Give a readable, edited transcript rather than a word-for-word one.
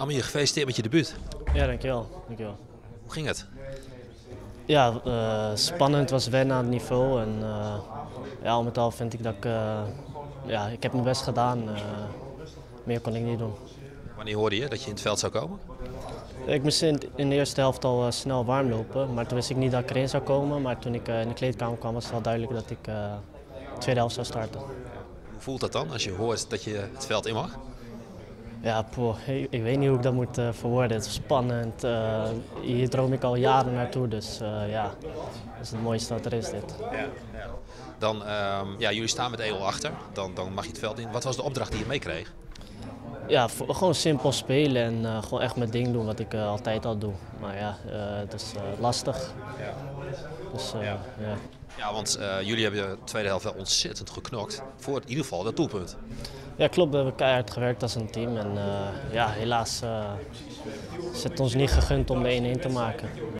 Amir, gefeliciteerd met je debuut. Ja, dankjewel. Dankjewel. Hoe ging het? Ja, spannend, was wennen aan het niveau. En ja, al met al vind ik dat ik heb mijn best gedaan. Meer kon ik niet doen. Wanneer hoorde je dat je in het veld zou komen? Ik moest in de eerste helft al snel warm lopen, maar toen wist ik niet dat ik erin zou komen. Maar toen ik in de kleedkamer kwam was het wel duidelijk dat ik de tweede helft zou starten. Hoe voelt dat dan als je hoort dat je het veld in mag? Ja, ik weet niet hoe ik dat moet verwoorden. Het is spannend. Hier droom ik al jaren naartoe, dus ja, dat is het mooiste wat er is dit. Ja. Dan, jullie staan met 1-0 achter, dan mag je het veld in. Wat was de opdracht die je meekreeg? Ja, gewoon simpel spelen en gewoon echt mijn ding doen wat ik altijd al doe. Maar ja, het is lastig. Ja. Dus, Ja. ja. Ja, want jullie hebben de tweede helft wel ontzettend geknokt voor in ieder geval dat doelpunt. Ja, klopt. We hebben keihard gewerkt als een team. En ja, helaas is het ons niet gegund om de 1-1 te maken.